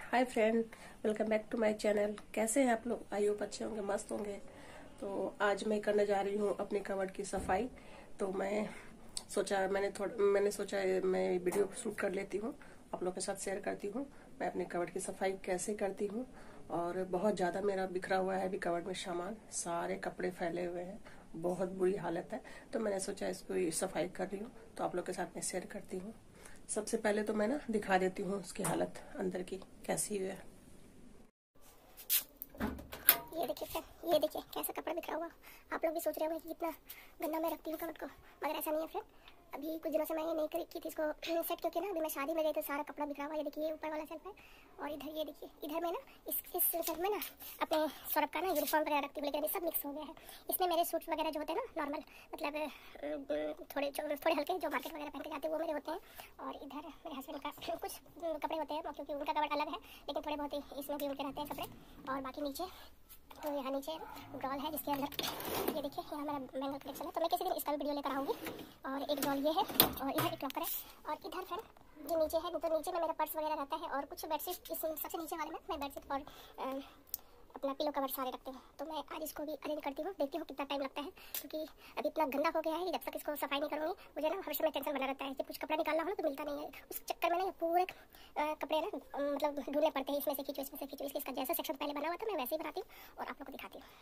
Hi friend, welcome back to my channel. कैसे हैं आप लोग? आई होप अच्छे होंगे, मस्त होंगे। तो आज मैं करने जा रही हूँ अपनी कबर्ड की सफाई। तो मैंने सोचा मैं वीडियो शूट कर लेती हूँ, आप लोग के साथ शेयर करती हूँ मैं अपनी कबर्ड की सफाई कैसे करती हूँ। और बहुत ज़्यादा मेरा बिखरा हुआ है अभी कबर्ड में सामान, सारे कपड़े फैले हुए हैं, बहुत बुरी हालत है। तो मैंने सोचा इसको सफाई कर रही हूँ तो आप लोग के साथ मैं शेयर करती हूँ। सबसे पहले तो मैं दिखा देती हूँ उसकी हालत अंदर की कैसी है। ये देखिए फ्रेंड, ये देखिए कैसा कपड़ा बिखरा हुआ। आप लोग भी सोच रहे होंगे कि कितना गंदा मैं रखती हूँ कपड़ को, मगर ऐसा नहीं है फ्रेंड। अभी कुछ दिनों से मैं ये नहीं की थी इसको सेट, क्योंकि ना अभी मैं शादी में गई तो सारा कपड़ा बिखरा हुआ। ये देखिए ऊपर वाला सेल्फ है और इधर ये देखिए, इधर में ना इस सेल्फ में ना अपने सौरभ का ना यूनिफॉर्म वगैरह रखती हूँ, लेकिन अभी सब मिक्स हो गया है। इसमें मेरे सूट वगैरह जो होते हैं ना नॉर्मल, मतलब थोड़े हल्के जो मार्केट वगैरह पहन के जाते हैं वो मेरे होते हैं। और इधर मेरे हस्बैंड का कुछ कपड़े होते हैं, क्योंकि उनका कपड़ा अलग है, लेकिन थोड़े बहुत ही इसमें भी उनके रहते हैं कपड़े। और बाकी नीचे तो यहाँ नीचे ड्रॉल है जिसके अंदर ये देखिए यहाँ मेरा बैंगल कलेक्शन है। तो मैं किसी दिन इसका भी वीडियो लेकर आऊँगी। और एक ड्रॉल ये है और इधर एक लॉकर है और इधर फिर जो नीचे है, तो नीचे में मेरा पर्स वगैरह रहता है और कुछ बेडशीट। इस सबसे नीचे वाले में मैं बेडशीट और अपना पिलो कवर सारे रखती हूँ। तो मैं आज इसको भी अरेंज करती हूँ, देखती हूँ कितना टाइम लगता है, क्योंकि अभी इतना गंदा हो गया है कि जब तक इसको सफाई नहीं करूँगी मुझे ना हमेशा में टेंशन बना रहता है। जब कुछ कपड़ा निकालना हो ना तो मिलता नहीं है, उस चक्कर में ना पूरे कपड़े ना मतलब ढूंढने पड़ते हैं। इसमें से खींचो, इसमें से खींचो। इसका जैसा सेक्शन पहले बना हुआ था मैं वैसे ही बनाती हूँ और आप लोग को दिखाती हूँ।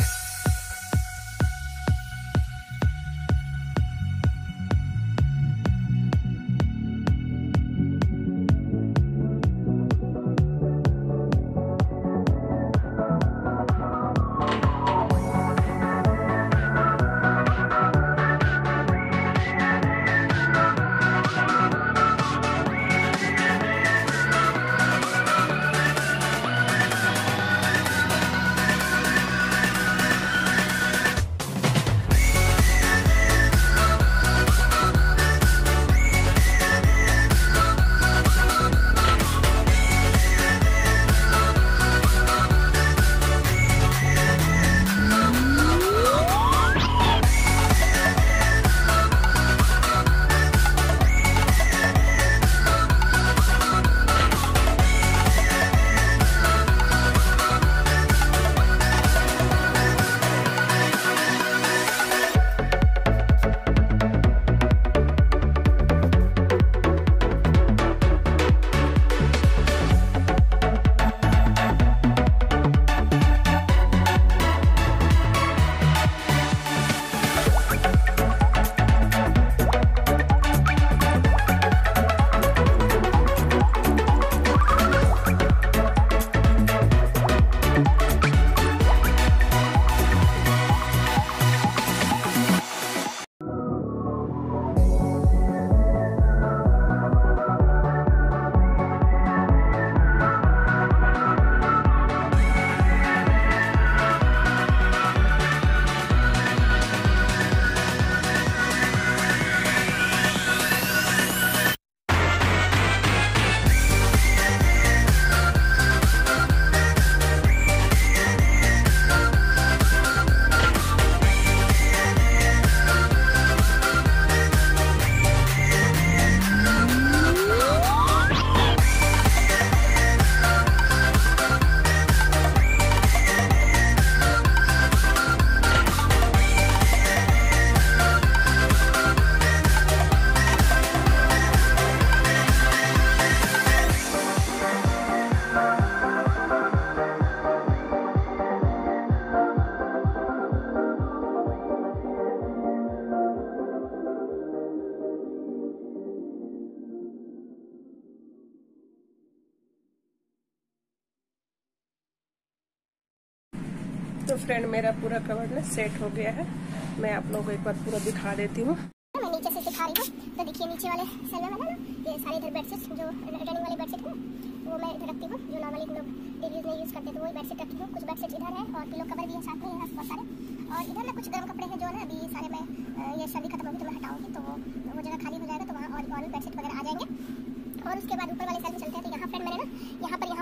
तो फ्रेंड मेरा पूरा कवर ना सेट हो गया है। मैं आप लोगों को एक बार पूरा दिखा देती हूँ। मैं नीचे से दिखा रही हूँ। तो देखिए नीचे वाले सेल में ना ये सारे इधर बेडशीट जो रनिंग वाली बेडशीट है वो मैं इधर रखती हूँ, जो नॉर्मली लोग डेली यूज में यूज़ करते हैं, तो वही बेडशीट रखती हूँ। कुछ बेडशीट इधर है और पिलो कवर भी है साथ में, यहाँ बहुत सारे। और इधर ना कुछ गर्म कपड़े हैं जो ना अभी सारे मैं ये सर्दी खत्म होगी तो मैं हटाऊँगी, तो वो जगह खाली हो जाएगा, तो वहाँ और बेडशीट वगैरह आ जाएंगे। और उसके बाद ऊपर वाले सेल में चलते हैं। तो यहाँ फ्रेंड मैंने ना यहाँ पर मेरे कुछ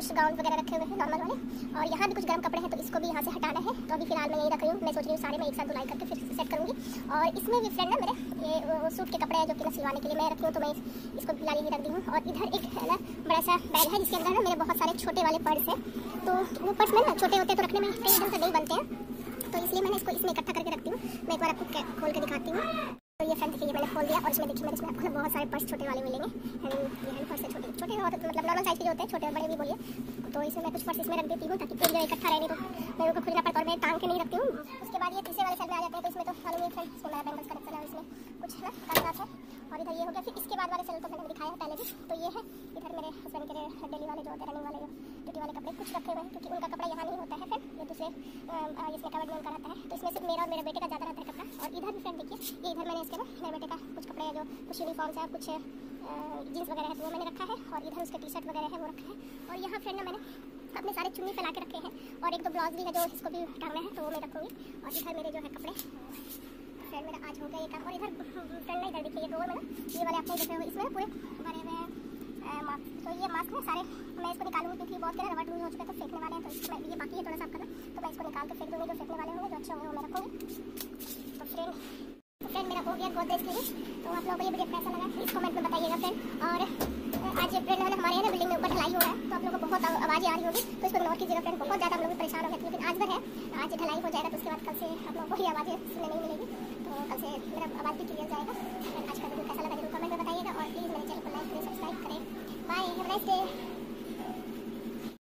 कुछ गाउन वगैरह रखे हुए हैं नॉर्मल वाले, और यहाँ भी कुछ गर्म कपड़े हैं तो इसको भी यहाँ से हटाना है। तो अभी फिलहाल मैं यही रख रही हूँ। मैं सोच रही हूँ सारे में एक साथ धुलाई करके फिर सेट करूँगी। और इसमें भी फ्रेंड ना मेरे ये सूट के कपड़े हैं जो कि मैं सिलवाने के लिए मैं रखी हूँ, तो मैं इसको फिलहाल यही रख दी हूँ। और इधर एक है ना बड़ा सा बैग है जिसके अंदर ना मेरे बहुत सारे छोटे वाले पर्स हैं। तो वो पर्स में ना छोटे होते हैं तो रखने में कई ढंग से नहीं बनते हैं, तो इसलिए मैंने इसको इसमें इकट्ठा करके रखती हूँ। मैं एक बार आपको खोल के दिखाती हूँ। तो ये फ्रेंड देखिए मैंने खोल दिया और इसमें देखिए मैंने इसमें आपको बहुत सारे पर्स छोटे वाले मिलेंगे। ये हैंड पर्स है छोटे छोटे और मतलब नॉर्मल साइज के जो होते हैं, छोटे और बड़े भी बोलिए। तो इसमें मैं कुछ पर्स इसमें रख देती हूँ ताकि पूरी जगह इकट्ठा रहे, नहीं तो मैं उनको खुलना पड़ता और मैं टांग के नहीं रखती हूँ। उसके बाद ये तीसरे वाले सेल में आ जाते हैं। तो इसमें तो मालूम है फ्रेंड, इसमें मेरा बैंगल्स कलेक्शन है, इसमें कुछ है ना कागजात है। और इधर ये हो गया। फिर इसके बाद वाले सेल तो मैंने दिखाया है पहले भी। तो ये है इधर मेरे हस्बैंड के डेली वाले जो होते हैं रनिंग वाले ड्यूटी वाले कपड़े कुछ रखे हुए हैं, क्योंकि उनका कपड़ा यहाँ नहीं होता है फ्रेंड, ये दूसरे इसमें कवर्ड में उनका रहता है। तो इसमें सिर्फ मेरा और मेरे बेटे का ज़्यादा रहता है कपड़ा। और इधर भी फ्रेंड देखिए ये इधर मैंने इसके ना मेरे बेटे का कुछ कपड़े हैं जो कुछ यूनिफॉर्म्स है, कुछ जीन्स वगैरह है तो वो मैंने रखा है। और इधर उसके टी शर्ट वगैरह है वो रखा है। और यहाँ फ्रेंड ना मैंने अपने सारे चुन्नी फैला के रखे हैं और एक दो ब्लाउज भी है जो इसको भी टांगना है तो वो मैं रखूँगी। और इधर मेरे जो है कपड़े फ्रेंड मेरा आज हो गया ये काम। और इधर फ्रेंड ना इधर देखिए ये ड्रॉअर में ना ये वाले आपने देखे हुए इसमें पूरे भरे हुए हैं मास्क। तो ये मास्क है सारे, मैं इसको निकालूंगी क्योंकि बहुत के रबड़ लूज हो चुके हैं तो फेंकने वाले हैं। तो इसको मैं ये बाकी है थोड़ा सा करना, तो मैं इसको निकाल के फेंक दूँगी। जो फेंकने वाले होंगे जो अच्छे होंगे वो मैं रखूँगी। तो फ्रेंड मेरा हो गया गोदरेज के लिए। तो आप लोगों को ये वीडियो कैसा लगा इस कमेंट में बताइएगा फ्रेंड। और आज फ्रेंड हमारे यहाँ बिल्डिंग में ऊपर ढलाई हो रहा है तो आप लोगों को बहुत आवाज़ें आ रही होगी, तो इसको इग्नोर कीजिएगा फ्रेंड। बहुत ज़्यादा हम लोग भी परेशान हो गए, लेकिन आज भर है, आज ढलाई हो जाएगा तो उसके बाद कल से आप लोगों को ये आवाज़ें सुनने नहीं मिलेगी। तो कल से मेरा आवाज़ भी क्लियर जाएगा। आज का वीडियो कैसा लगा जरूर कमेंट में बताइएगा और प्लीज़ मेरे चैनल को लाइक करें, सब्सक्राइब करें। Bye, have a nice day.